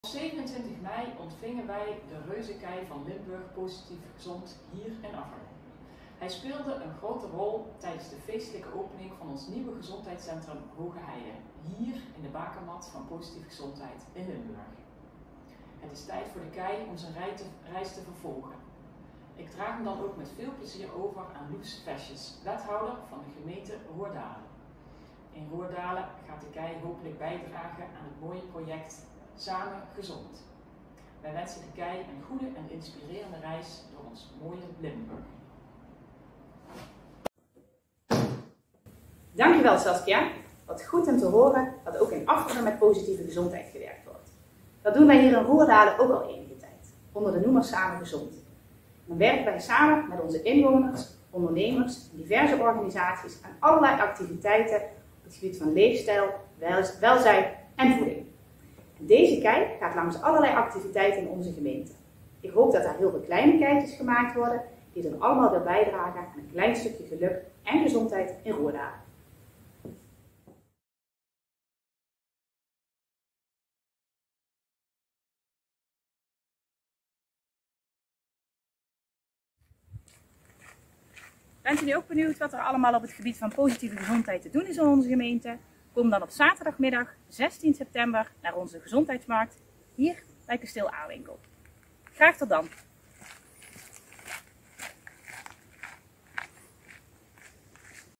Op 27 mei ontvingen wij de reuzenkei van Limburg Positief Gezond hier in Afferden. Hij speelde een grote rol tijdens de feestelijke opening van ons nieuwe gezondheidscentrum Hoge Heide, hier in de bakermat van Positief Gezondheid in Limburg. Het is tijd voor de kei om zijn reis te vervolgen. Ik draag hem dan ook met veel plezier over aan Loes Vesjes, wethouder van de gemeente Roerdalen. In Roerdalen gaat de kei hopelijk bijdragen aan het mooie project Samen Gezond. Wij wensen de kei een goede en inspirerende reis door ons mooie Limburg. Dankjewel Saskia. Wat goed om te horen dat ook in Afferden met positieve gezondheid gewerkt wordt. Dat doen wij hier in Roerdalen ook al enige tijd, onder de noemer Samen Gezond. Dan werken wij samen met onze inwoners, ondernemers en diverse organisaties aan allerlei activiteiten op het gebied van leefstijl, welzijn en voeding. En deze kei gaat langs allerlei activiteiten in onze gemeente. Ik hoop dat er heel veel kleine keitjes gemaakt worden, die dan allemaal weer bijdragen aan een klein stukje geluk en gezondheid in Roerdalen. Bent u ook benieuwd wat er allemaal op het gebied van positieve gezondheid te doen is in onze gemeente? Kom dan op zaterdagmiddag 16 september naar onze gezondheidsmarkt hier bij Kasteel Aarwinkel. Graag tot dan!